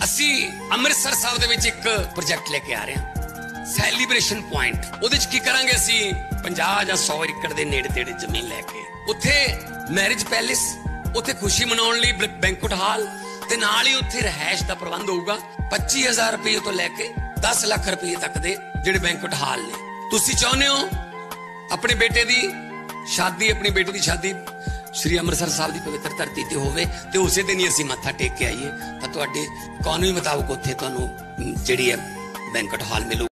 ਅਸੀਂ ਅੰਮ੍ਰਿਤਸਰ ਸਾਹਿਬ ਦੇ ਵਿੱਚ ਇੱਕ ਪ੍ਰੋਜੈਕਟ ਲੈ ਕੇ ਆ ਰਹੇ ਹਾਂ, ਸੈਲੀਬ੍ਰੇਸ਼ਨ ਪੁਆਇੰਟ। ਉਹਦੇ ਚ ਕੀ ਕਰਾਂਗੇ, ਅਸੀਂ 50 ਜਾਂ 100 ਏਕੜ ਦੇ ਨੇੜੇ ਤੇੜੇ ਜ਼ਮੀਨ ਲੈ ਕੇ ਉੱਥੇ ਮੈਰਿਜ ਪੈਲੇਸ, ਉੱਥੇ ਖੁਸ਼ੀ ਮਨਾਉਣ ਲਈ ਬੈਂਕੁਏਟ ਹਾਲ ਤੇ ਨਾਲ ਹੀ ਉੱਥੇ ਰਹਿائش ਦਾ ਪ੍ਰਬੰਧ ਹੋਊਗਾ। 25,000 ਰੁਪਏ ਤੋਂ ਲੈ ਕੇ 10 ਲੱਖ ਰੁਪਏ ਤੱਕ ਦੇ ਜਿਹੜੇ ਬੈਂਕੁਏਟ ਹਾਲ ਨੇ। ਤੁਸੀਂ ਚਾਹੁੰਦੇ ਹੋ ਆਪਣੇ ਬੇਟੇ ਦੀ ਸ਼ਾਦੀ, ਆਪਣੀ ਬੇਟੀ ਦੀ ਸ਼ਾਦੀ श्री अमृतसर साहब की पवित्र धरती ते होवे ते उसे दिन ही असीं मत्था टेक के आईए, तो तुहाडे कानूनी मुताबिक उत्थे तुहानूं जिहड़ी है बैंकट हाल मिलू।